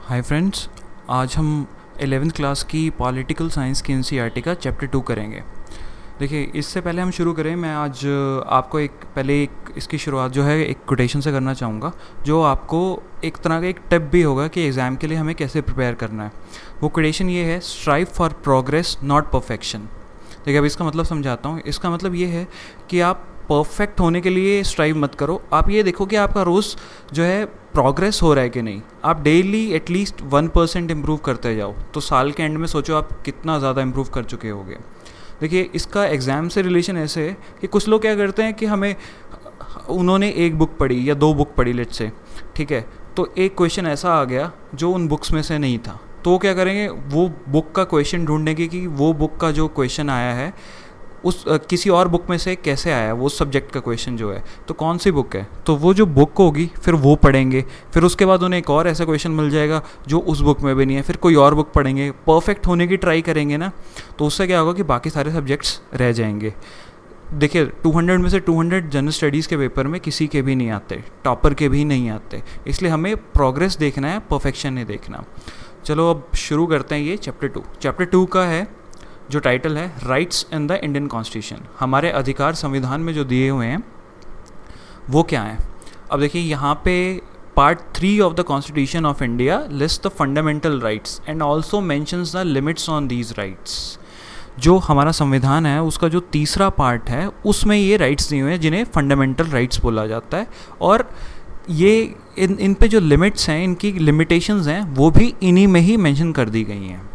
Hi friends, आज हम 11th class की पॉलिटिकल साइंस की एनसीईआरटी का चैप्टर 2 करेंगे। देखिए, इससे पहले हम शुरू करें, मैं आज आपको एक इसकी शुरुआत जो है एक कोटेशन से करना चाहूँगा, जो आपको एक तरह का एक टिप भी होगा कि एग्ज़ाम के लिए हमें कैसे प्रिपेयर करना है। वो कोटेशन ये है, strive for progress not perfection. देखिए, अब इसका मतलब समझाता हूँ। इसका मतलब ये है कि आप परफेक्ट होने के लिए स्ट्राइव मत करो, आप ये देखो कि आपका रोज़ जो है प्रोग्रेस हो रहा है कि नहीं। आप डेली एटलीस्ट 1% इम्प्रूव करते जाओ, तो साल के एंड में सोचो आप कितना ज़्यादा इम्प्रूव कर चुके होगे। देखिए, इसका एग्ज़ाम से रिलेशन ऐसे है कि कुछ लोग क्या करते हैं कि उन्होंने एक बुक पढ़ी या 2 बुक पढ़ी लेट से, ठीक है, तो एक क्वेश्चन ऐसा आ गया जो उन बुक्स में से नहीं था, तो वो क्या करेंगे, वो बुक का क्वेश्चन ढूंढने की कि वो बुक का जो क्वेश्चन आया है उस किसी और बुक में से कैसे आया, वो सब्जेक्ट का क्वेश्चन जो है, तो कौन सी बुक है, तो वो जो बुक होगी फिर वो पढ़ेंगे। फिर उसके बाद उन्हें एक और ऐसा क्वेश्चन मिल जाएगा जो उस बुक में भी नहीं है, फिर कोई और बुक पढ़ेंगे, परफेक्ट होने की ट्राई करेंगे ना, तो उससे क्या होगा कि बाकी सारे सब्जेक्ट्स रह जाएंगे। देखिए, 200 में से 200 जनरल स्टडीज़ के पेपर में किसी के भी नहीं आते, टॉपर के भी नहीं आते, इसलिए हमें प्रोग्रेस देखना है, परफेक्शन नहीं देखना। चलो अब शुरू करते हैं ये चैप्टर 2 का है जो टाइटल है rights in the Indian constitution. हमारे अधिकार संविधान में जो दिए हुए हैं वो क्या हैं। अब देखिए, यहाँ पे part 3 of the constitution of India list the fundamental rights and also mentions the limits on these rights. जो हमारा संविधान है उसका जो तीसरा पार्ट है उसमें ये राइट्स दिए हुए हैं जिन्हें फंडामेंटल राइट्स बोला जाता है, और ये इन पे जो लिमिट्स हैं, इनकी लिमिटेशंस हैं, वो भी इन्हीं में ही मेंशन कर दी गई हैं।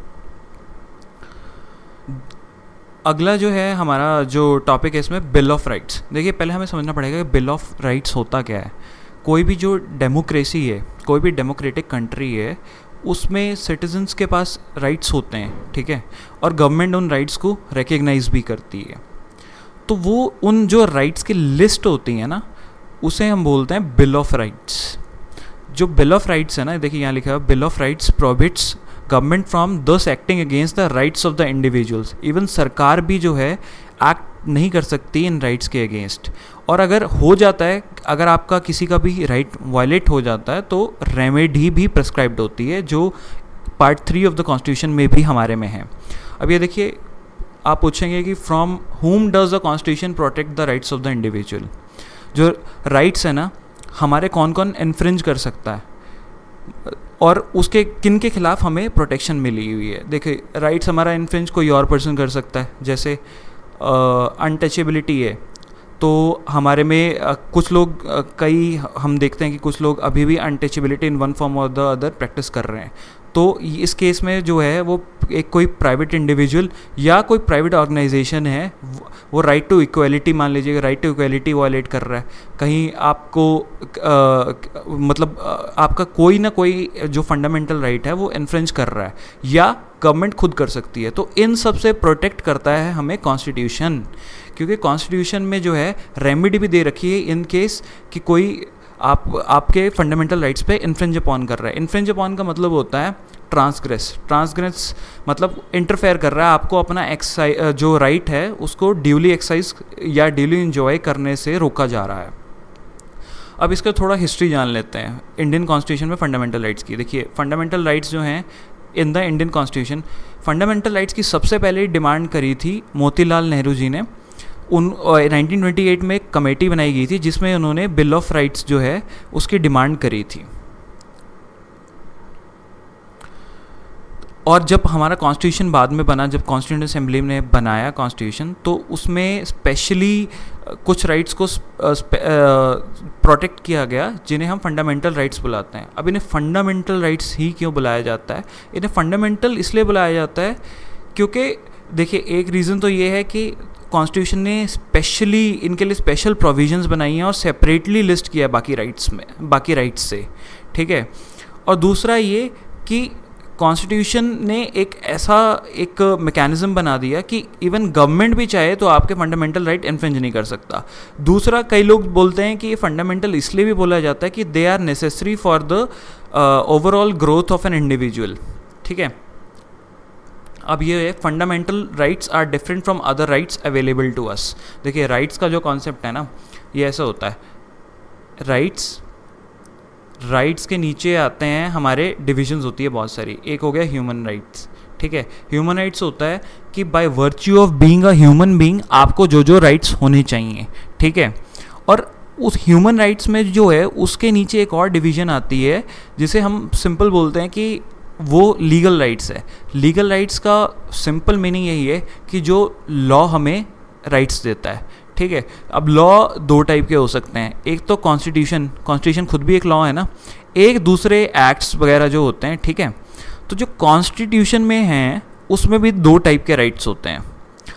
अगला जो है हमारा जो टॉपिक है इसमें बिल ऑफ राइट्स। देखिए, पहले हमें समझना पड़ेगा कि बिल ऑफ राइट्स होता क्या है। कोई भी जो डेमोक्रेसी है, कोई भी डेमोक्रेटिक कंट्री है, उसमें सिटीजन्स के पास राइट्स होते हैं, ठीक है, और गवर्नमेंट उन राइट्स को रिकग्नाइज भी करती है। तो वो उन जो राइट्स की लिस्ट होती है ना, उसे हम बोलते हैं बिल ऑफ राइट्स। जो बिल ऑफ राइट्स है ना, देखिए यहाँ लिखा है, bill of rights prohibits government from this acting against the rights of the individuals. Even सरकार भी जो है एक्ट नहीं कर सकती इन राइट्स के अगेंस्ट, और अगर हो जाता है, अगर आपका किसी का भी राइट वायलेट हो जाता है तो रेमेडी भी प्रिस्क्राइब्ड होती है, जो पार्ट 3 ऑफ द कॉन्स्टिट्यूशन में भी हमारे में है। अब ये देखिए, आप पूछेंगे कि from whom does the constitution protect the rights of the individual. जो राइट्स है ना, हमारे कौन कौन इन्फ्रिंज कर सकता है और उसके किन के खिलाफ हमें प्रोटेक्शन मिली हुई है। देखिए, राइट्स हमारा इन्फ्रिंज कोई और पर्सन कर सकता है, जैसे अनटचेबिलिटी है, तो हमारे में कुछ लोग कई हम देखते हैं कि कुछ लोग अभी भी अनटचेबिलिटी इन वन फॉर्म और द अदर प्रैक्टिस कर रहे हैं। तो इस केस में जो है वो एक कोई प्राइवेट इंडिविजुअल या कोई प्राइवेट ऑर्गेनाइजेशन है, वो राइट टू इक्वलिटी, मान लीजिए राइट टू इक्वलिटी वायलेट कर रहा है, कहीं आपको मतलब आपका कोई ना कोई जो फंडामेंटल राइट है वो इन्फ्रिंज कर रहा है, या गवर्नमेंट खुद कर सकती है। तो इन सब से प्रोटेक्ट करता है हमें कॉन्स्टिट्यूशन, क्योंकि कॉन्स्टिट्यूशन में जो है रेमेडी भी दे रखी है इन केस कि कोई आपके फंडामेंटल राइट्स पे इन्फ्रिंज अपॉन कर रहा है। इन्फ्रिंज अपॉन का मतलब होता है ट्रांसग्रेस मतलब इंटरफेयर कर रहा है, आपको अपना जो राइट है उसको ड्यूली एक्सरसाइज या ड्यूली इंजॉय करने से रोका जा रहा है। अब इसका थोड़ा हिस्ट्री जान लेते हैं इंडियन कॉन्स्टिट्यूशन में फंडामेंटल राइट्स की। देखिए, फंडामेंटल राइट्स जो हैं in the Indian constitution, fundamental rights की सबसे पहले डिमांड करी थी मोतीलाल नेहरू जी ने। 1928 में एक कमेटी बनाई गई थी जिसमें उन्होंने बिल ऑफ राइट्स जो है उसकी डिमांड करी थी। और जब हमारा कॉन्स्टिट्यूशन बाद में बना, जब कॉन्स्टिट्यूंट असेंबली ने बनाया कॉन्स्टिट्यूशन, तो उसमें स्पेशली कुछ राइट्स को प्रोटेक्ट किया गया जिन्हें हम फंडामेंटल राइट्स बुलाते हैं। अब इन्हें फंडामेंटल राइट्स ही क्यों बुलाया जाता है? इन्हें फंडामेंटल इसलिए बुलाया जाता है क्योंकि देखिए, एक रीज़न तो ये है कि कॉन्स्टिट्यूशन ने स्पेशली इनके लिए स्पेशल प्रोविजंस बनाई हैं और सेपरेटली लिस्ट किया है बाकी राइट्स से, ठीक है। और दूसरा ये कि कॉन्स्टिट्यूशन ने एक मैकेनिज्म बना दिया कि इवन गवर्नमेंट भी चाहे तो आपके फंडामेंटल राइट इन्फ्रिंज नहीं कर सकता। दूसरा, कई लोग बोलते हैं कि ये फंडामेंटल इसलिए भी बोला जाता है कि they are necessary for the overall growth of an individual, ठीक है। अब ये है, fundamental rights are different from other rights available to us. देखिए, राइट्स का जो कॉन्सेप्ट है ना, ये ऐसा होता है, राइट्स राइट्स के नीचे आते हैं हमारे डिविजन्स होती है बहुत सारी। एक हो गया ह्यूमन राइट्स, ठीक है। ह्यूमन राइट्स होता है कि by virtue of being a human being आपको जो जो राइट्स होने चाहिए, ठीक है। और उस ह्यूमन राइट्स में जो है उसके नीचे एक और डिवीज़न आती है जिसे हम सिंपल बोलते हैं कि वो लीगल राइट्स है। लीगल राइट्स का सिंपल मीनिंग यही है कि जो लॉ हमें राइट्स देता है, ठीक है। अब लॉ दो टाइप के हो सकते हैं, एक तो कॉन्स्टिट्यूशन खुद भी एक लॉ है ना, एक दूसरे एक्ट्स वगैरह जो होते हैं, ठीक है। तो जो कॉन्स्टिट्यूशन में हैं उसमें भी दो टाइप के राइट्स होते हैं।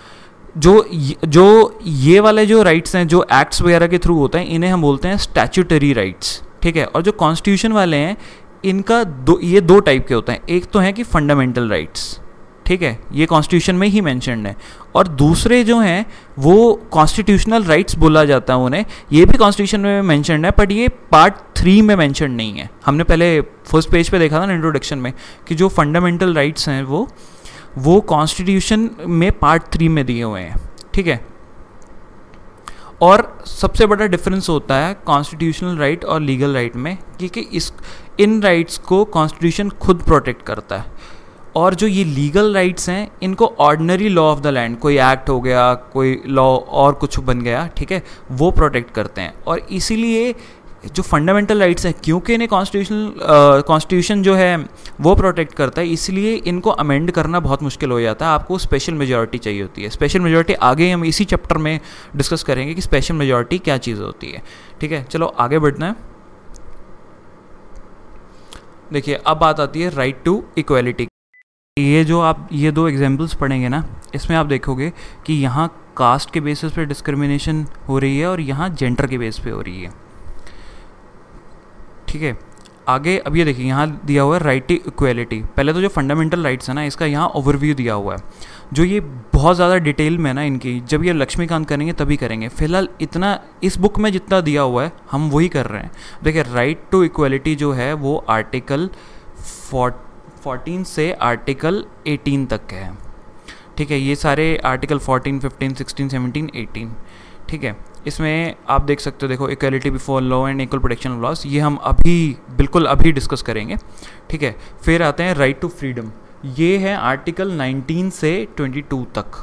जो ये वाले जो राइट्स हैं जो एक्ट्स वगैरह के थ्रू होते हैं इन्हें हम बोलते हैं स्टैच्यूटरी राइट्स, ठीक है। और जो कॉन्स्टिट्यूशन वाले हैं इनका ये दो टाइप के होते हैं, एक तो है कि फंडामेंटल राइट्स, ठीक है, ये कॉन्स्टिट्यूशन में ही मेंशन्ड है, और दूसरे जो हैं वो कॉन्स्टिट्यूशनल राइट्स बोला जाता है उन्हें, ये भी कॉन्स्टिट्यूशन में मेंशन्ड है बट ये पार्ट 3 में मेंशन्ड नहीं है। हमने पहले फर्स्ट पेज पे देखा था ना इंट्रोडक्शन में कि जो फंडामेंटल राइट्स हैं वो कॉन्स्टिट्यूशन में पार्ट 3 में दिए हुए हैं, ठीक है। और सबसे बड़ा डिफरेंस होता है कॉन्स्टिट्यूशनल राइट और लीगल राइट में, क्योंकि इन राइट्स को कॉन्स्टिट्यूशन खुद प्रोटेक्ट करता है, और जो ये लीगल राइट्स हैं इनको ordinary law of the land, कोई एक्ट हो गया, कोई लॉ और कुछ बन गया, ठीक है, वो प्रोटेक्ट करते हैं। और इसीलिए जो फंडामेंटल राइट्स हैं क्योंकि इन्हें कॉन्स्टिट्यूशन जो है वो प्रोटेक्ट करता है, इसलिए इनको अमेंड करना बहुत मुश्किल हो जाता है। आपको स्पेशल मेजॉरिटी चाहिए होती है। स्पेशल मेजॉरिटी आगे हम इसी चैप्टर में डिस्कस करेंगे कि स्पेशल मेजॉरिटी क्या चीज़ होती है, ठीक है। चलो आगे बढ़ना है। देखिए अब बात आती है राइट टू इक्वालिटी। ये दो एग्जाम्पल्स पढ़ेंगे ना, इसमें आप देखोगे कि यहाँ कास्ट के बेसिस पे डिस्क्रिमिनेशन हो रही है और यहाँ जेंडर के बेस पे हो रही है, ठीक है। आगे अब ये देखिए यहाँ दिया हुआ है राइट टू इक्वालिटी। पहले तो जो फंडामेंटल राइट्स है ना इसका यहाँ ओवरव्यू दिया हुआ है, जो ये बहुत ज़्यादा डिटेल में ना इनकी जब ये लक्ष्मीकांत करेंगे तभी करेंगे। फिलहाल इतना इस बुक में जितना दिया हुआ है हम वही कर रहे हैं। देखिए राइट टू इक्वालिटी जो है वो आर्टिकल 14 से आर्टिकल 18 तक है, ठीक है। ये सारे आर्टिकल 14, 15, 16, 17, 18, ठीक है। इसमें आप देख सकते हो, देखो equality before law and equal protection of laws, ये हम बिल्कुल अभी डिस्कस करेंगे, ठीक है। फिर आते हैं राइट टू फ्रीडम, ये है आर्टिकल 19 से 22 तक।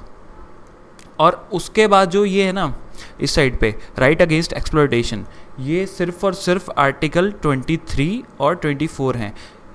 और उसके बाद जो ये है ना इस साइड पे राइट अगेंस्ट एक्सप्लॉयटेशन, ये सिर्फ और सिर्फ आर्टिकल 23 और 24 हैं।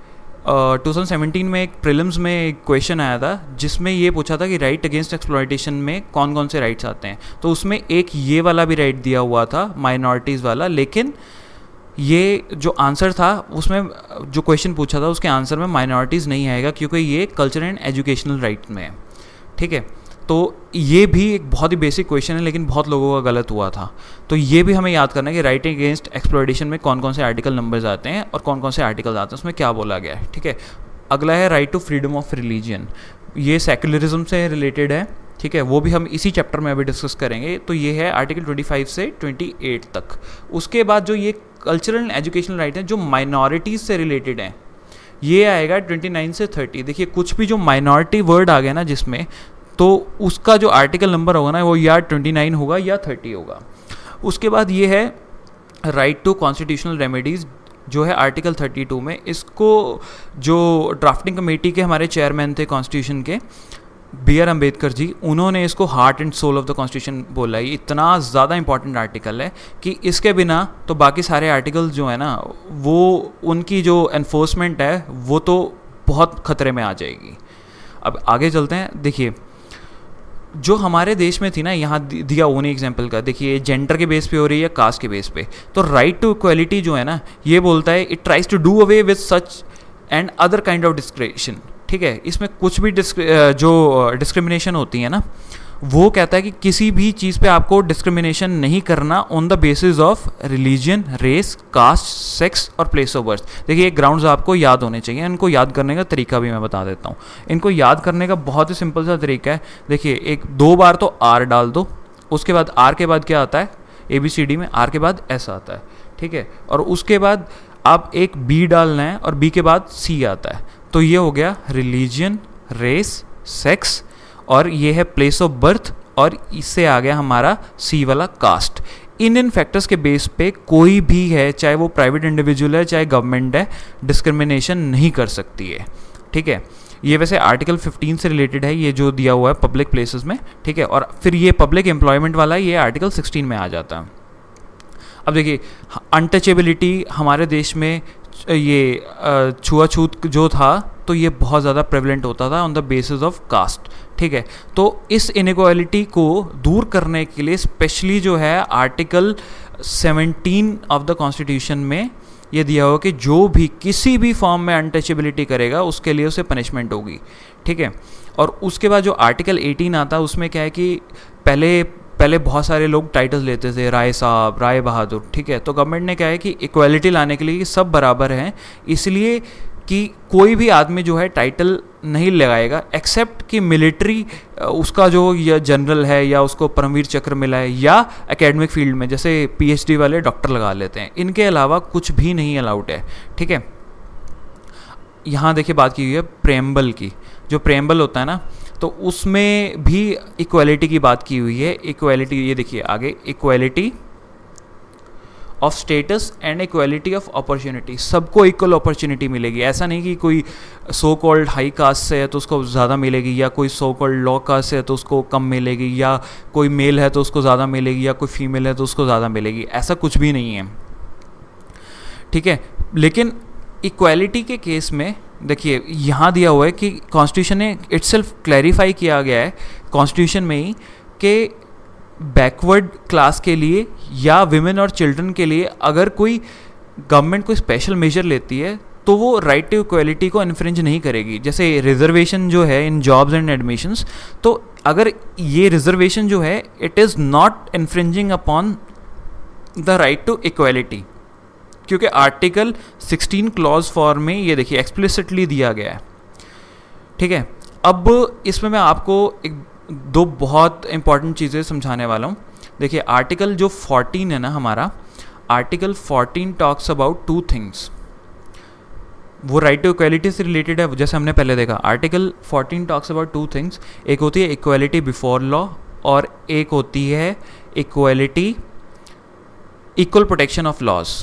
2017 में एक प्रीलिम्स में एक क्वेश्चन आया था जिसमें ये पूछा था कि राइट अगेंस्ट एक्सप्लॉयटेशन में कौन कौन से राइट्स आते हैं, तो उसमें एक ये वाला भी राइट दिया हुआ था माइनॉरिटीज़ वाला, लेकिन ये जो आंसर था उसमें जो क्वेश्चन पूछा था उसके आंसर में माइनॉरिटीज़ नहीं आएगा क्योंकि ये कल्चर एंड एजुकेशनल राइट में है, ठीक है। तो ये भी एक बहुत ही बेसिक क्वेश्चन है लेकिन बहुत लोगों का गलत हुआ था, तो ये भी हमें याद करना है कि राइट अगेंस्ट एक्सप्लॉयटेशन में कौन कौन से आर्टिकल नंबर्स आते हैं और कौन कौन से आर्टिकल्स आते हैं, उसमें क्या बोला गया है, ठीक है। अगला है right to freedom of religion, ये सेक्युलरिज्म से रिलेटेड है, ठीक है, वो भी हम इसी चैप्टर में अभी डिस्कस करेंगे। तो ये है आर्टिकल 25 से 28 तक। उसके बाद जो ये कल्चरल एंड एजुकेशनल राइट हैं जो माइनॉरिटीज़ से रिलेटेड हैं, ये आएगा 29 से 30। देखिए कुछ भी जो माइनॉरिटी वर्ड आ गया ना जिसमें, तो उसका जो आर्टिकल नंबर होगा ना वो या 29 होगा या 30 होगा। उसके बाद ये है राइट टू कॉन्स्टिट्यूशनल रेमेडीज़, जो है आर्टिकल 32 में। इसको जो ड्राफ्टिंग कमेटी के हमारे चेयरमैन थे कॉन्स्टिट्यूशन के, B.R. अम्बेडकर जी, उन्होंने इसको heart and soul of the constitution बोला। ये इतना ज़्यादा इंपॉर्टेंट आर्टिकल है कि इसके बिना तो बाकी सारे आर्टिकल जो है ना वो उनकी जो एनफोर्समेंट है वो तो बहुत ख़तरे में आ जाएगी। अब आगे चलते हैं। देखिए जो हमारे देश में थी ना, यहाँ दिया उन्हीं एग्जाम्पल का, देखिए जेंडर के बेस पे हो रही है, कास्ट के बेस पे। तो राइट टू इक्वालिटी जो है ना ये बोलता है it tries to do away with such and other kind of discrimination, ठीक है। इसमें कुछ भी जो डिस्क्रिमिनेशन होती है ना, वो कहता है कि किसी भी चीज़ पे आपको डिस्क्रिमिनेशन नहीं करना on the basis of religion, race, caste, sex और प्लेस ऑफ बर्थ। देखिए ये ग्राउंड्स आपको याद होने चाहिए, इनको याद करने का तरीका भी मैं बता देता हूँ। इनको याद करने का बहुत ही सिंपल सा तरीका है। देखिए 2 बार तो R डाल दो, उसके बाद R के बाद क्या आता है, ABCD में R के बाद S आता है, ठीक है। और उसके बाद आप एक B डालना है और B के बाद C आता है, तो ये हो गया रिलीजन, रेस, सेक्स, और ये है प्लेस ऑफ बर्थ, और इससे आ गया हमारा C वाला कास्ट। इन फैक्टर्स के बेस पे कोई भी है, चाहे वो प्राइवेट इंडिविजुअल है चाहे गवर्नमेंट है, डिस्क्रिमिनेशन नहीं कर सकती है। ठीक है, ये वैसे आर्टिकल 15 से रिलेटेड है, ये जो दिया हुआ है पब्लिक प्लेसेस में। ठीक है, और फिर ये पब्लिक एम्प्लॉयमेंट वाला ये आर्टिकल 16 में आ जाता है। अब देखिए, अनटचेबिलिटी हमारे देश में ये छुआछूत जो था तो ये बहुत ज़्यादा प्रेवलेंट होता था on the basis of caste. ठीक है, तो इस इनइक्वालिटी को दूर करने के लिए स्पेशली जो है आर्टिकल 17 ऑफ द कॉन्स्टिट्यूशन में ये दिया हुआ कि जो भी किसी भी फॉर्म में अनटचेबिलिटी करेगा उसके लिए उसे पनिशमेंट होगी। ठीक है, और उसके बाद जो आर्टिकल 18 आता है उसमें क्या है कि पहले बहुत सारे लोग टाइटल्स लेते थे, राय साहब, राय बहादुर। ठीक है, तो गवर्नमेंट ने क्या है कि इक्वालिटी लाने के लिए सब बराबर हैं, इसलिए कि कोई भी आदमी जो है टाइटल नहीं लगाएगा एक्सेप्ट कि मिलिट्री उसका जो या जनरल है या उसको परमवीर चक्र मिला है, या एकेडमिक फील्ड में जैसे पीएचडी वाले डॉक्टर लगा लेते हैं, इनके अलावा कुछ भी नहीं अलाउड है। ठीक है, यहाँ देखिए बात की हुई है प्रेम्बल की। जो प्रेम्बल होता है ना, तो उसमें भी इक्वालिटी की बात की हुई है। इक्वालिटी, ये देखिए आगे, equality of status and equality of opportunity, सबको इक्वल अपॉर्चुनिटी मिलेगी। ऐसा नहीं कि कोई सो कॉल्ड हाई कास्ट से है तो उसको ज़्यादा मिलेगी, या कोई सो कॉल्ड लो कास्ट से है तो उसको कम मिलेगी, या कोई मेल है तो उसको ज़्यादा मिलेगी, या कोई फीमेल है तो उसको ज़्यादा मिलेगी, ऐसा कुछ भी नहीं है। ठीक है, लेकिन इक्वालिटी के केस में देखिए यहाँ दिया हुआ है कि कॉन्स्टिट्यूशन ने इटसेल्फ क्लैरिफाई किया गया है कॉन्स्टिट्यूशन में ही कि बैकवर्ड क्लास के लिए या विमेन और चिल्ड्रन के लिए अगर कोई गवर्नमेंट कोई स्पेशल मेजर लेती है तो वो राइट टू इक्वालिटी को इन्फ्रिंज नहीं करेगी। जैसे रिजर्वेशन जो है इन जॉब्स एंड एडमिशंस, तो अगर ये रिजर्वेशन जो है it is not infringing upon the right to equality, क्योंकि आर्टिकल 16 क्लॉज 4 में ये देखिए एक्सप्लिसिटली दिया गया है। ठीक है, अब इसमें मैं आपको दो बहुत इंपॉर्टेंट चीज़ें समझाने वाला हूँ। देखिए आर्टिकल जो 14 है ना हमारा, article 14 talks about two things, वो राइट टू इक्वालिटी से रिलेटेड है। जैसे हमने पहले देखा, article 14 talks about two things, एक होती है इक्वालिटी बिफोर लॉ और एक होती है equality, equal protection of laws.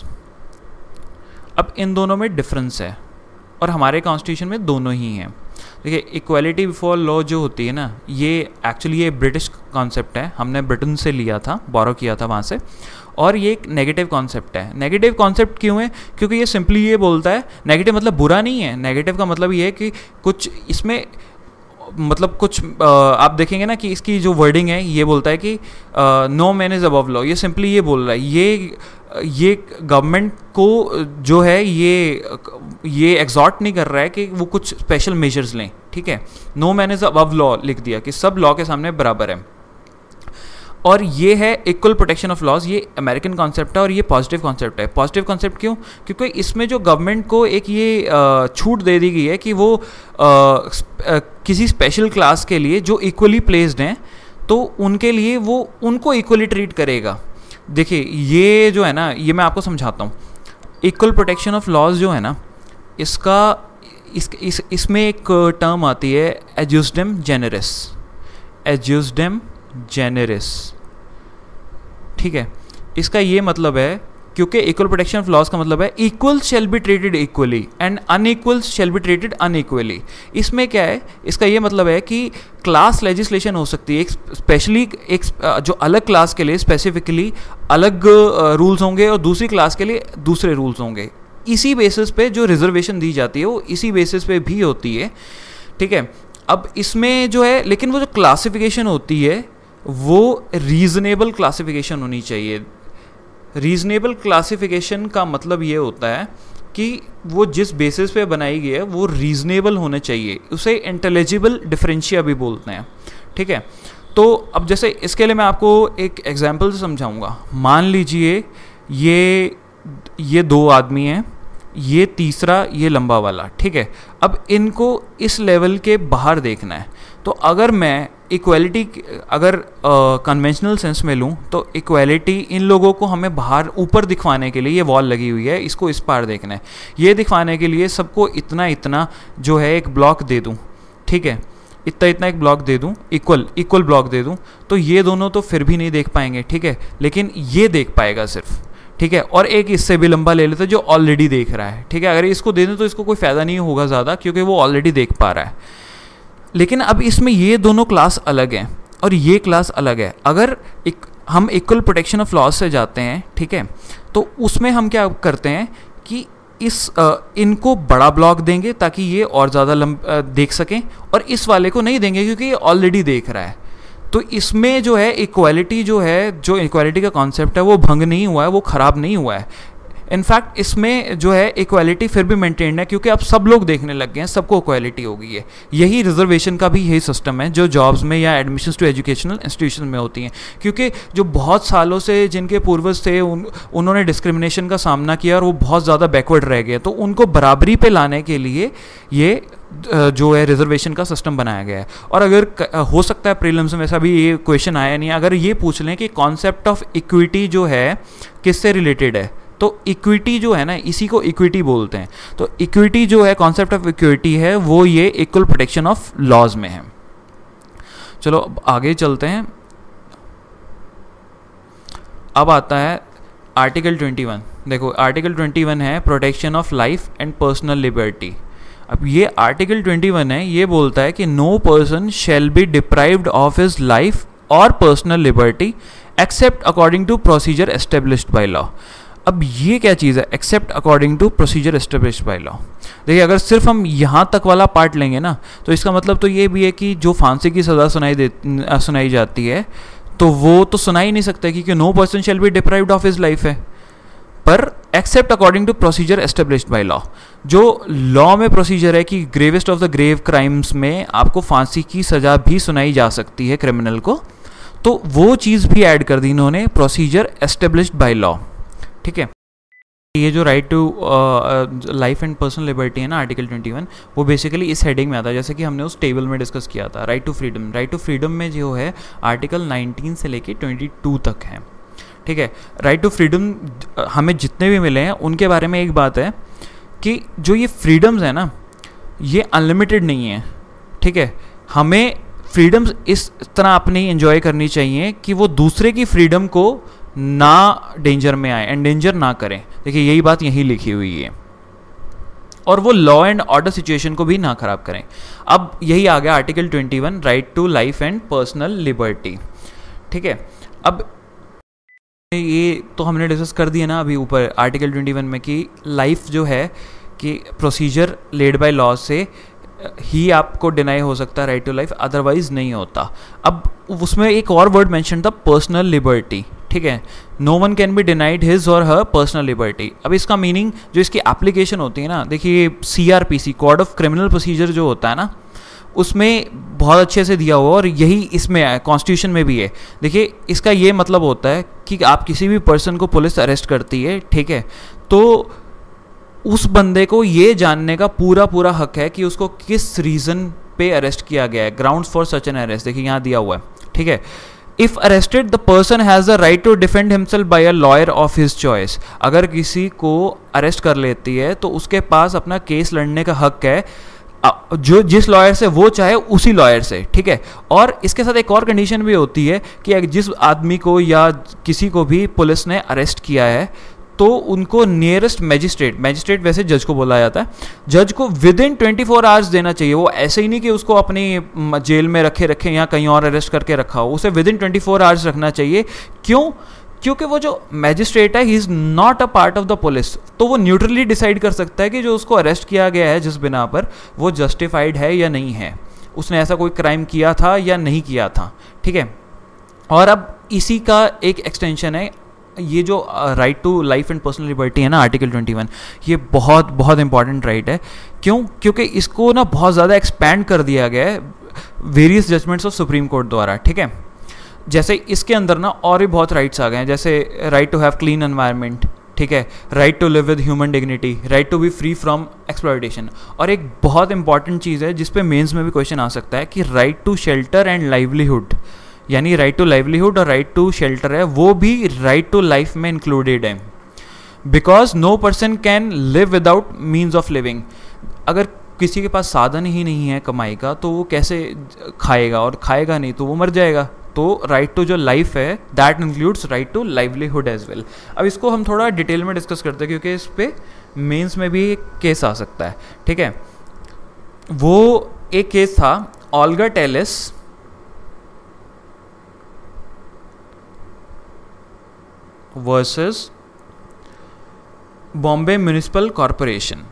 अब इन दोनों में डिफरेंस है और हमारे कॉन्स्टिट्यूशन में दोनों ही हैं। देखिए इक्वालिटी बिफोर लॉ जो होती है ना, ये एक्चुअली ये ब्रिटिश कॉन्सेप्ट है, हमने ब्रिटेन से लिया था, बोरो किया था वहाँ से, और ये एक नेगेटिव कॉन्सेप्ट है। नेगेटिव कॉन्सेप्ट क्यों है? क्योंकि ये सिंपली ये बोलता है, नेगेटिव मतलब बुरा नहीं है, नेगेटिव का मतलब ये है कि कुछ इसमें मतलब कुछ आप देखेंगे ना कि इसकी जो वर्डिंग है ये बोलता है कि no man is above law. ये सिंपली ये बोल रहा है, ये गवर्नमेंट को जो है ये एग्जॉर्ट नहीं कर रहा है कि वो कुछ स्पेशल मेजर्स लें। ठीक है, no man is above law लिख दिया कि सब लॉ के सामने बराबर है। और ये है इक्वल प्रोटेक्शन ऑफ लॉज, ये अमेरिकन कॉन्सेप्ट है और ये पॉजिटिव कॉन्सेप्ट है। पॉजिटिव कॉन्सेप्ट क्यों? क्योंकि इसमें जो गवर्नमेंट को एक ये छूट दे दी गई है कि वो किसी स्पेशल क्लास के लिए जो इक्वली प्लेस्ड हैं तो उनके लिए वो उनको इक्वली ट्रीट करेगा। देखिए ये जो है ना, ये मैं आपको समझाता हूँ। इक्वल प्रोटेक्शन ऑफ लॉज जो है ना, इसमें एक टर्म आती है एज्यूस्डम जेनेरिस, एज्यूस्डम जेनेरिस। ठीक है, इसका ये मतलब है, क्योंकि इक्वल प्रोटेक्शन ऑफ लॉज का मतलब है equal shall be treated equally and unequal shall be treated unequally. इसमें क्या है, इसका ये मतलब है कि क्लास लेजिस्लेशन हो सकती है, एक स्पेशली एक जो अलग क्लास के लिए स्पेसिफिकली अलग रूल्स होंगे और दूसरी क्लास के लिए दूसरे रूल्स होंगे। इसी बेसिस पे जो रिजर्वेशन दी जाती है वो इसी बेसिस पे भी होती है। ठीक है, अब इसमें जो है, लेकिन वो जो क्लासिफिकेशन होती है वो रीज़नेबल क्लासिफिकेशन होनी चाहिए। रीज़नेबल क्लासिफिकेशन का मतलब ये होता है कि वो जिस बेसिस पे बनाई गई है वो रीज़नेबल होने चाहिए, उसे इंटेलिजिबल डिफरेंशिया भी बोलते हैं। ठीक है, तो अब जैसे इसके लिए मैं आपको एक एग्जांपल से समझाऊंगा। मान लीजिए ये दो आदमी हैं, ये तीसरा ये लंबा वाला। ठीक है, अब इनको इस लेवल के बाहर देखना है, तो अगर मैं इक्वालिटी अगर कन्वेंशनल सेंस में लूँ तो इक्वालिटी इन लोगों को हमें बाहर ऊपर दिखवाने के लिए ये वॉल लगी हुई है, इसको इस पार देखना है। ये दिखवाने के लिए सबको इतना इतना जो है एक ब्लॉक दे दूँ। ठीक है, इतना इतना एक ब्लॉक दे दूँ, इक्वल ब्लॉक दे दूँ, तो ये दोनों तो फिर भी नहीं देख पाएंगे, ठीक है, लेकिन ये देख पाएगा सिर्फ, ठीक है। और एक इससे भी लंबा ले लेते जो ऑलरेडी देख रहा है, ठीक है। अगर इसको दे दें तो इसको कोई फ़ायदा नहीं होगा ज़्यादा, क्योंकि वो ऑलरेडी देख पा रहा है। लेकिन अब इसमें ये दोनों क्लास अलग हैं और ये क्लास अलग है। अगर हम इक्वल प्रोटेक्शन ऑफ लॉज से जाते हैं, ठीक है, तो उसमें हम क्या करते हैं कि इनको बड़ा ब्लॉक देंगे ताकि ये और ज़्यादा देख सकें, और इस वाले को नहीं देंगे क्योंकि ये ऑलरेडी देख रहा है। तो इसमें जो है इक्वालिटी जो इक्वालिटी का कॉन्सेप्ट है वो भंग नहीं हुआ है, वो ख़राब नहीं हुआ है। इनफैक्ट इसमें जो है इक्वालिटी फिर भी मेंटेन्ड है, क्योंकि अब सब लोग देखने लग गए हैं, सबको इक्वालिटी हो गई है। यही रिजर्वेशन का भी यही सिस्टम है जो जॉब्स में या एडमिशन्स टू एजुकेशनल इंस्टीट्यूशन में होती हैं, क्योंकि जो बहुत सालों से जिनके पूर्वज थे उन्होंने डिस्क्रिमिनेशन का सामना किया और वो बहुत ज़्यादा बैकवर्ड रह गए, तो उनको बराबरी पे लाने के लिए ये जो है रिजर्वेशन का सिस्टम बनाया गया है। और अगर हो सकता है प्रीलिम्स में ऐसा भी ये क्वेश्चन आया नहीं, अगर ये पूछ लें कि कॉन्सेप्ट ऑफ इक्विटी जो है किससे रिलेटेड है, तो इक्विटी जो है ना, इसी को इक्विटी बोलते हैं। तो इक्विटी जो है, कॉन्सेप्ट ऑफ इक्विटी है, वो ये इक्वल प्रोटेक्शन ऑफ लॉज में है। चलो अब आगे चलते हैं। अब आता है आर्टिकल 21। देखो आर्टिकल 21 है protection of life and personal liberty. अब ये आर्टिकल 21 है, ये बोलता है कि no person shall be deprived of his life और personal liberty except according to procedure established by law. अब ये क्या चीज़ है, except according to procedure established by law. देखिए अगर सिर्फ हम यहाँ तक वाला पार्ट लेंगे ना, तो इसका मतलब तो ये भी है कि जो फांसी की सज़ा सुनाई जाती है, तो वो तो सुना ही नहीं सकता, क्योंकि no person shall be deprived of his life है। पर except according to procedure established by law, जो लॉ में प्रोसीजर है कि gravest of the grave crimes में आपको फांसी की सज़ा भी सुनाई जा सकती है क्रिमिनल को, तो वो चीज़ भी ऐड कर दी इन्होंने, प्रोसीजर एस्टेब्लिश्ड बाय लॉ, ठीक है। ये जो right to life and personal liberty है ना आर्टिकल 21, वो बेसिकली इस हेडिंग में आता है, जैसे कि हमने उस टेबल में डिस्कस किया था। Right to freedom, right to freedom में जो है आर्टिकल 19 से लेके 22 तक है, ठीक है। राइट टू फ्रीडम हमें जितने भी मिले हैं उनके बारे में एक बात है कि जो ये फ्रीडम्स है ना, ये अनलिमिटेड नहीं है, ठीक है। हमें फ्रीडम्स इस तरह अपनी एंजॉय करनी चाहिए कि वो दूसरे की फ्रीडम को ना डेंजर में आए, एंडेंजर ना करें। देखिए यही बात यहीं लिखी हुई है, और वो लॉ एंड ऑर्डर सिचुएशन को भी ना खराब करें। अब यही आ गया article 21, right to life and personal liberty, ठीक है। अब ये तो हमने डिस्कस कर दिया ना अभी ऊपर आर्टिकल 21 में कि लाइफ जो है कि प्रोसीजर लेड बाय लॉ से ही आपको डिनाई हो सकता है राइट टू लाइफ, अदरवाइज नहीं होता। अब उसमें एक और वर्ड मेंशन था, पर्सनल लिबर्टी, ठीक है। No one can be denied his और हर पर्सनल लिबर्टी। अब इसका मीनिंग जो इसकी एप्लीकेशन होती है ना, देखिए CRPC code of criminal procedure जो होता है ना, उसमें बहुत अच्छे से दिया हुआ और यही इसमें है, कॉन्स्टिट्यूशन में भी है। देखिए इसका ये मतलब होता है कि आप किसी भी पर्सन को पुलिस अरेस्ट करती है, ठीक है, तो उस बंदे को ये जानने का पूरा हक है कि उसको किस रीज़न पे अरेस्ट किया गया है, grounds for such an arrest, देखिए यहाँ दिया हुआ है, ठीक है। If arrested the person has the right to defend himself by a lawyer of his choice. अगर किसी को अरेस्ट कर लेती है तो उसके पास अपना केस लड़ने का हक है, जो जिस लॉयर से वो चाहे उसी लॉयर से, ठीक है। और इसके साथ एक और कंडीशन भी होती है कि जिस आदमी को या किसी को भी पुलिस ने अरेस्ट किया है तो उनको नियरेस्ट मैजिस्ट्रेट वैसे जज को बोला जाता है, जज को विद इन 24 आवर्स देना चाहिए। वो ऐसे ही नहीं कि उसको अपनी जेल में रखे या कहीं और अरेस्ट करके रखा हो, उसे विद इन 24 आवर्स रखना चाहिए। क्यों? क्योंकि वो जो मैजिस्ट्रेट है he is not a part of the police, तो वो न्यूट्रली डिसाइड कर सकता है कि जो उसको अरेस्ट किया गया है जिस बिना पर, वो जस्टिफाइड है या नहीं है, उसने ऐसा कोई क्राइम किया था या नहीं किया था, ठीक है। और अब इसी का एक एक्सटेंशन है ये जो right to life and personal liberty है ना आर्टिकल 21, ये बहुत इंपॉर्टेंट राइट है। क्यों? क्योंकि इसको ना बहुत ज़्यादा एक्सपैंड कर दिया गया है various judgements of Supreme Court द्वारा, ठीक है। जैसे इसके अंदर ना और भी बहुत राइट्स आ गए हैं, जैसे right to have clean environment, ठीक है, right to live with human dignity, right to be free from exploitation. और एक बहुत इंपॉर्टेंट चीज़ है जिस पे मेंस में भी क्वेश्चन आ सकता है कि right to shelter and livelihood, यानी राइट टू लाइवलीहुड और राइट टू शेल्टर है, वो भी राइट टू लाइफ में इंक्लूडेड है। Because no person can live without means of living. अगर किसी के पास साधन ही नहीं है कमाई का तो वो कैसे खाएगा, और खाएगा नहीं तो वो मर जाएगा। तो राइट टू जो लाइफ है that includes right to livelihood as well. अब इसको हम थोड़ा डिटेल में डिस्कस करते हैं क्योंकि इस पे मेंस में भी एक केस आ सकता है, ठीक है। वो एक केस था Olga Tellis versus Bombay municipal corporation.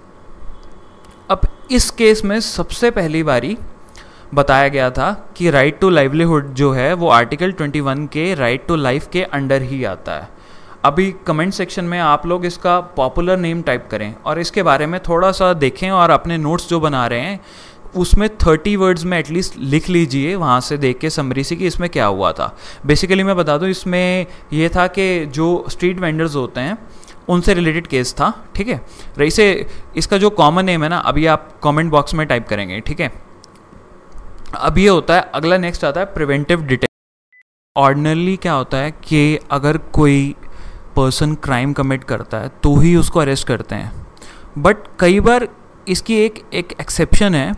अब इस केस में सबसे पहली बारी बताया गया था कि राइट टू लाइवलीहुड जो है वो आर्टिकल 21 के राइट टू लाइफ के अंडर ही आता है। अभी कमेंट सेक्शन में आप लोग इसका पॉपुलर नेम टाइप करें और इसके बारे में थोड़ा सा देखें और अपने नोट्स जो बना रहे हैं उसमें 30 वर्ड्स में एटलीस्ट लिख लीजिए, वहाँ से देख के समरी सी कि इसमें क्या हुआ था। बेसिकली मैं बता दूँ, इसमें ये था कि जो स्ट्रीट वेंडर्स होते हैं उनसे रिलेटेड केस था, ठीक है। वैसे इसका जो कॉमन नेम है ना, अभी आप कमेंट बॉक्स में टाइप करेंगे, ठीक है। अब ये होता है, अगला नेक्स्ट आता है प्रिवेंटिव डिटेंशन। ऑर्डिनरली क्या होता है कि अगर कोई पर्सन क्राइम कमिट करता है तो ही उसको अरेस्ट करते हैं, बट कई बार इसकी एक एक्सेप्शन है।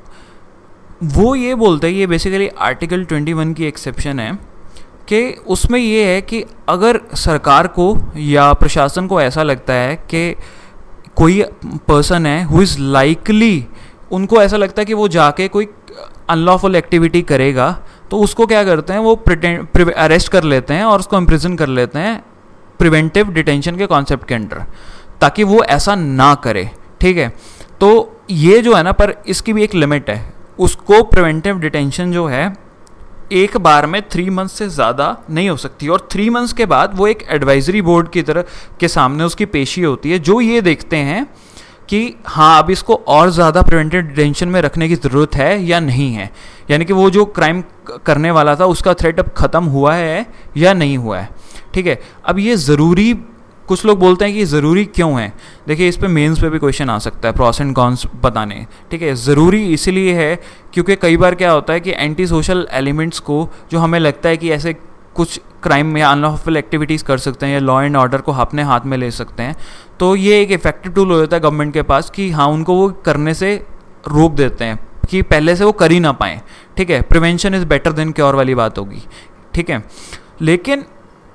वो ये बोलते हैं, ये बेसिकली आर्टिकल 21 की एक्सेप्शन है कि उसमें ये है कि अगर सरकार को या प्रशासन को ऐसा लगता है कि कोई पर्सन है हु इज़ लाइकली, उनको ऐसा लगता है कि वो जाके कोई अनलॉफुल एक्टिविटी करेगा, तो उसको क्या करते हैं, वो अरेस्ट कर लेते हैं और उसको इम्प्रिजन कर लेते हैं प्रिवेंटिव डिटेंशन के कॉन्सेप्ट के अंडर, ताकि वो ऐसा ना करे, ठीक है। तो ये जो है ना, पर इसकी भी एक लिमिट है। उसको प्रिवेंटिव डिटेंशन जो है एक बार में 3 मंथ्स से ज़्यादा नहीं हो सकती, और 3 मंथ्स के बाद वो एक एडवाइजरी बोर्ड की तरह के सामने उसकी पेशी होती है, जो ये देखते हैं कि हाँ अब इसको और ज़्यादा प्रिवेंटिव डिटेंशन में रखने की ज़रूरत है या नहीं है, यानी कि वो जो क्राइम करने वाला था उसका थ्रेट अब ख़त्म हुआ है या नहीं हुआ है, ठीक है। अब ये ज़रूरी, कुछ लोग बोलते हैं कि ज़रूरी क्यों है। देखिए, इस पे मेंस पे भी क्वेश्चन आ सकता है, प्रॉस एंड कॉन्स बताने, ठीक है। ज़रूरी इसलिए है क्योंकि कई बार क्या होता है कि एंटी सोशल एलिमेंट्स को, जो हमें लगता है कि ऐसे कुछ क्राइम या अनलॉफुल एक्टिविटीज़ कर सकते हैं या लॉ एंड ऑर्डर को अपने हाथ में ले सकते हैं, तो ये एक इफेक्टिव टूल हो जाता है गवर्नमेंट के पास कि हाँ उनको वो करने से रोक देते हैं कि पहले से वो कर ही ना पाएँ, ठीक है। Prevention is better than cure वाली बात होगी, ठीक है। लेकिन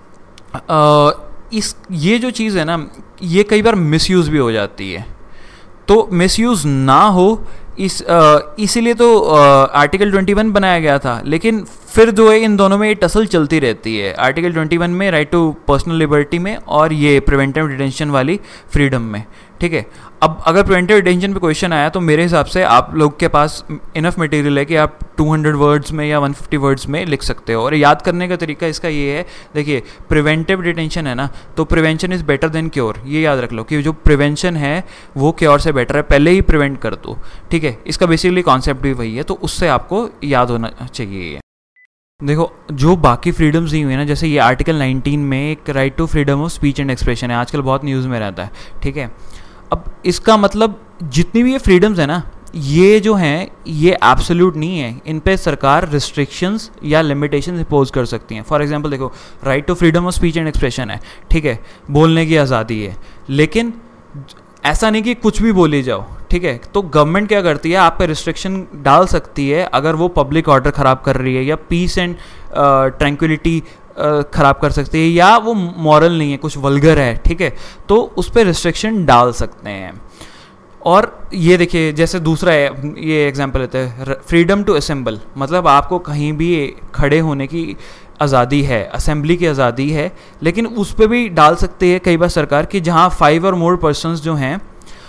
ये जो चीज़ है ना, ये कई बार मिसयूज़ भी हो जाती है। तो मिसयूज़ ना हो इसीलिए तो आर्टिकल 21 बनाया गया था। लेकिन फिर जो है इन दोनों में ये टसल चलती रहती है, आर्टिकल 21 में राइट टू पर्सनल लिबर्टी में और ये प्रिवेंटिव डिटेंशन वाली फ्रीडम में, ठीक है। अब अगर प्रिवेंटिव डिटेंशन पे क्वेश्चन आया तो मेरे हिसाब से आप लोग के पास इनफ मटेरियल है कि आप 200 वर्ड्स में या 150 वर्ड्स में लिख सकते हो। और याद करने का तरीका इसका ये है, देखिए प्रिवेंटिव डिटेंशन है ना, तो prevention is better than cure, ये याद रख लो कि जो प्रिवेंशन है वो क्योर से बेटर है, पहले ही प्रिवेंट कर दो, ठीक है। इसका बेसिकली कॉन्सेप्ट भी वही है, तो उससे आपको याद होना चाहिए ये। देखो, जो बाकी फ्रीडम्स दी हुई है ना, जैसे ये आर्टिकल 19 में एक right to freedom of speech and expression है, आजकल बहुत न्यूज़ में रहता है, ठीक है। अब इसका मतलब जितनी भी ये फ्रीडम्स है ना, ये जो हैं ये एब्सोल्यूट नहीं है, इन पे सरकार रिस्ट्रिक्शंस या लिमिटेशंस इम्पोज कर सकती हैं। फॉर एग्जांपल देखो, right to freedom of speech and expression है, ठीक है, बोलने की आज़ादी है, लेकिन ऐसा नहीं कि कुछ भी बोले जाओ, ठीक है। तो गवर्नमेंट क्या करती है, आप पे रिस्ट्रिक्शन डाल सकती है अगर वो पब्लिक ऑर्डर ख़राब कर रही है या पीस एंड ट्रैंक्विलिटी ख़राब कर सकती है, या वो मॉरल नहीं है, कुछ वल्गर है, ठीक है, तो उस पर रिस्ट्रिक्शन डाल सकते हैं। और ये देखिए, जैसे दूसरा है, ये एग्जांपल लेते हैं, फ्रीडम टू असेंबल, मतलब आपको कहीं भी खड़े होने की आज़ादी है, असेंबली की आज़ादी है, लेकिन उस पर भी डाल सकते हैं कई बार सरकार कि जहाँ 5 और मोर पर्सन्स जो हैं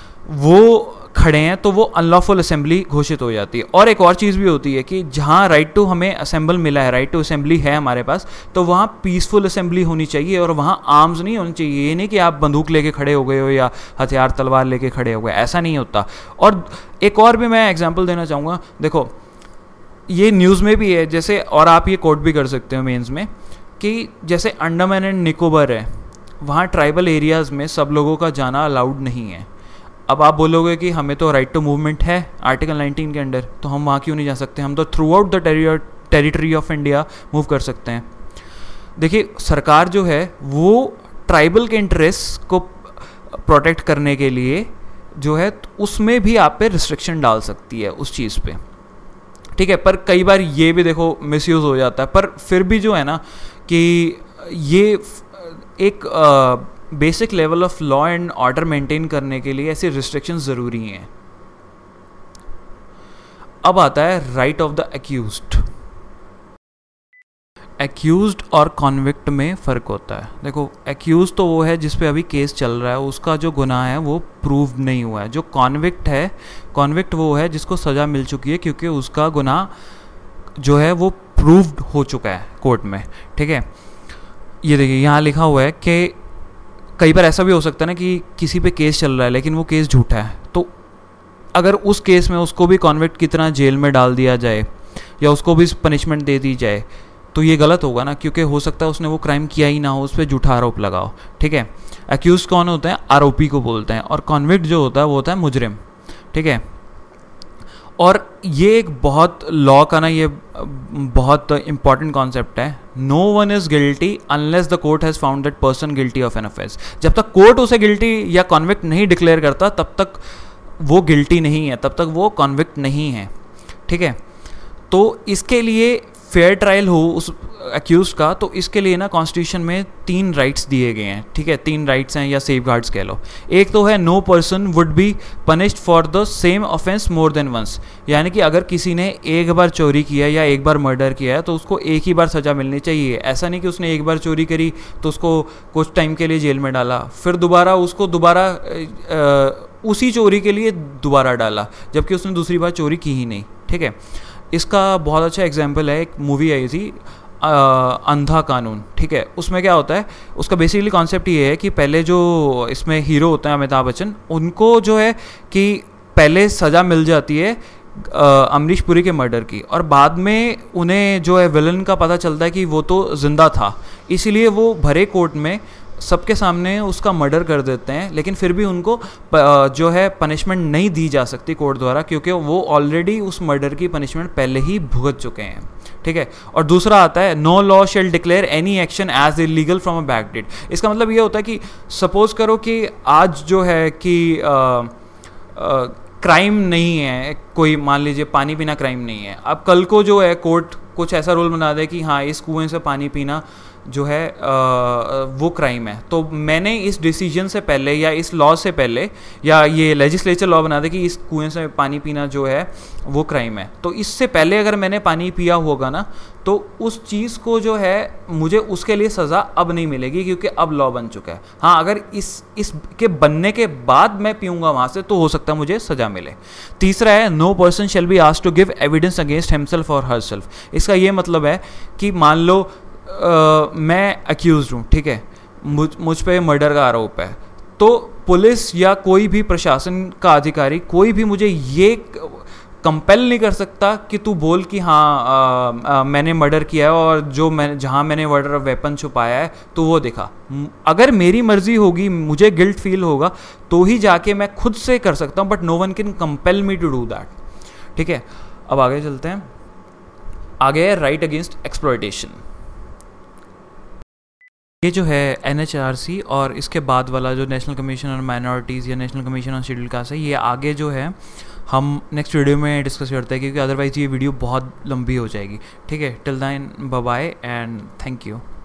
वो खड़े हैं तो वो अनलॉफुल असेंबली घोषित हो जाती है। और एक और चीज़ भी होती है कि जहाँ राइट टू हमें असेंबल मिला है, राइट टू असेंबली है हमारे पास, तो वहाँ पीसफुल असेंबली होनी चाहिए और वहाँ आर्म्स नहीं होनी चाहिए। ये नहीं कि आप बंदूक लेके खड़े हो गए हो या हथियार तलवार लेके खड़े हो गए, ऐसा नहीं होता। और एक और भी मैं एग्जाम्पल देना चाहूँगा, देखो ये न्यूज़ में भी है जैसे, और आप ये कोट भी कर सकते हो मेंस में, कि जैसे अंडमान एंड निकोबार है, वहाँ ट्राइबल एरियाज़ में सब लोगों का जाना अलाउड नहीं है। अब आप बोलोगे कि हमें तो राइट टू मूवमेंट है आर्टिकल 19 के अंडर, तो हम वहाँ क्यों नहीं जा सकते, हम तो throughout the territory of India move कर सकते हैं। देखिए, सरकार जो है वो ट्राइबल के इंटरेस्ट को प्रोटेक्ट करने के लिए जो है उसमें भी आप पे रिस्ट्रिक्शन डाल सकती है उस चीज़ पे, ठीक है। पर कई बार ये भी देखो मिसयूज़ हो जाता है, पर फिर भी जो है ना कि ये एक basic level of law and order maintain करने के लिए ऐसे रिस्ट्रिक्शंस ज़रूरी हैं। अब आता है right of the accused. Accused और कॉन्विक्ट में फ़र्क होता है। देखो एक्यूज तो वो है जिस पे अभी केस चल रहा है, उसका जो गुनाह है वो प्रूव नहीं हुआ है। जो कॉन्विक्ट है, कॉन्विक्ट वो है जिसको सज़ा मिल चुकी है क्योंकि उसका गुनाह जो है वो प्रूव्ड हो चुका है कोर्ट में, ठीक है। ये देखिए यहाँ लिखा हुआ है कि कई बार ऐसा भी हो सकता है ना कि किसी पे केस चल रहा है लेकिन वो केस झूठा है, तो अगर उस केस में उसको भी कॉन्विक्ट की तरह जेल में डाल दिया जाए या उसको भी पनिशमेंट दे दी जाए तो ये गलत होगा ना, क्योंकि हो सकता है उसने वो क्राइम किया ही ना हो, उस पर झूठा आरोप लगाओ, ठीक है। एक्यूज कौन होते हैं? आरोपी को बोलते हैं, और कॉन्विक्ट जो होता है वो होता है मुजरिम, ठीक है। और ये एक बहुत लॉ का ना ये बहुत इंपॉर्टेंट कॉन्सेप्ट है। No one is guilty unless the court has found that person guilty of an offence. जब तक कोर्ट उसे गिल्टी या कॉन्विक्ट नहीं डिक्लेयर करता तब तक वो गिल्टी नहीं है, तब तक वो कॉन्विक्ट नहीं है, ठीक है। तो इसके लिए फेयर ट्रायल हो उस एक्यूज का, तो इसके लिए ना कॉन्स्टिट्यूशन में 3 राइट्स दिए गए हैं, ठीक है। 3 राइट्स हैं या सेफ गार्ड्स कह लो। एक तो है no person would be punished for the same offence more than once, यानी कि अगर किसी ने एक बार चोरी किया या एक बार मर्डर किया है तो उसको एक ही बार सज़ा मिलनी चाहिए। ऐसा नहीं कि उसने एक बार चोरी करी तो उसको कुछ टाइम के लिए जेल में डाला, फिर दोबारा उसको उसी चोरी के लिए दोबारा डाला जबकि उसने दूसरी बार चोरी की ही नहीं, ठीक है। इसका बहुत अच्छा एग्जाम्पल है, एक मूवी आई थी अंधा कानून, ठीक है। उसमें क्या होता है, उसका बेसिकली कॉन्सेप्ट ये है कि पहले जो इसमें हीरो होते हैं अमिताभ बच्चन, उनको जो है कि पहले सज़ा मिल जाती है अमरीश पुरी के मर्डर की, और बाद में उन्हें जो है विलन का पता चलता है कि वो तो जिंदा था, इसीलिए वो भरे कोर्ट में सबके सामने उसका मर्डर कर देते हैं, लेकिन फिर भी उनको जो है पनिशमेंट नहीं दी जा सकती कोर्ट द्वारा क्योंकि वो ऑलरेडी उस मर्डर की पनिशमेंट पहले ही भुगत चुके हैं, ठीक है। और दूसरा आता है no law shall declare any action as illegal from a back date. इसका मतलब ये होता है कि सपोज करो कि आज जो है कि क्राइम नहीं है, कोई मान लीजिए पानी पीना क्राइम नहीं है, अब कल को जो है कोर्ट कुछ ऐसा रूल बना दे कि हाँ इस कुएं से पानी पीना जो है वो क्राइम है, तो मैंने इस डिसीजन से पहले या इस लॉ से पहले या ये लेजिस्लेचर लॉ बना दे कि इस कुएं से पानी पीना जो है वो क्राइम है, तो इससे पहले अगर मैंने पानी पिया होगा ना तो उस चीज़ को जो है मुझे उसके लिए सज़ा अब नहीं मिलेगी क्योंकि अब लॉ बन चुका है। हाँ अगर इस के बनने के बाद मैं पीऊँगा वहाँ से तो हो सकता है मुझे सज़ा मिले। तीसरा है no person shall be asked to give evidence against himself और हरसेल्फ। इसका ये मतलब है कि मान लो मैं अक्यूज़ हूँ, ठीक है, मुझ पे मर्डर का आरोप है, तो पुलिस या कोई भी प्रशासन का अधिकारी कोई भी मुझे ये कंपेल नहीं कर सकता कि तू बोल कि हाँ मैंने मर्डर किया है और जहाँ मैंने मर्डर वेपन छुपाया है तो वो दिखा। अगर मेरी मर्जी होगी, मुझे गिल्ट फील होगा तो ही जाके मैं खुद से कर सकता हूँ, but no one can compel me to do that, ठीक है। अब आगे चलते हैं। आगे है राइट अगेंस्ट एक्सप्लॉयटेशन। ये जो है NHRC और इसके बाद वाला जो नेशनल कमीशन ऑन माइनॉरिटीज़ या national commission on scheduled caste है, ये आगे जो है हम नेक्स्ट वीडियो में डिस्कस करते हैं क्योंकि अदरवाइज़ ये वीडियो बहुत लंबी हो जाएगी, ठीक है। Till then bye bye and thank you.